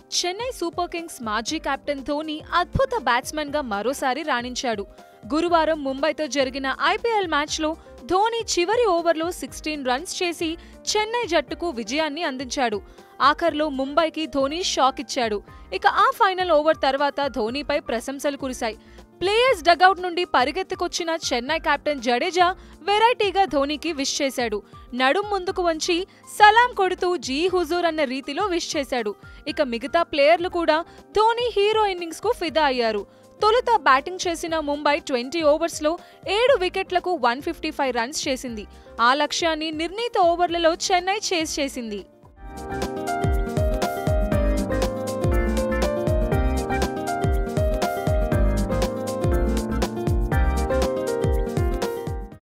Chennai super kings మాజీ captain Dhoni అద్భుత batsman గా మరోసారి రాణించాడు. గురువారం ముంబైతో జరిగిన ఐపీఎల్ మ్యాచ్లో ధోని చివరి ఓవర్లో 16 రన్స్ చేసి చెన్నై జట్టుకు విజయాన్ని అందించాడు. ఆఖర్లో ముంబైకి ధోని షాక్ ఇచ్చాడు. ఇక ఆ ఫైనల్ ఓవర్ తర్వాత ధోనిపై ప్రశంసలు కురిశాయి. ప్లేయర్స్ డగౌట్ నుండి పరిగెత్తుకొచ్చిన చెన్నై కెప్టెన్ జడేజా వెరైటీగా ధోనికి విష్ చేశాడు. నడుం ముందుకు వంచి సలాం కొడుతూ జీ హుజూర్ అన్న రీతిలో విష్ చేశాడు. ఇక మిగతా ప్లేయర్లు కూడా ధోని హీరో ఇన్నింగ్స్ కు ఫిదా అయ్యారు. తొలుత బ్యాటింగ్ చేసిన ముంబై 20 ఓవర్స్లో 7 వికెట్లకు 155 రన్స్ చేసింది. ఆ లక్ష్యాన్ని నిర్ణీత ఓవర్లలో చెన్నై చేసింది.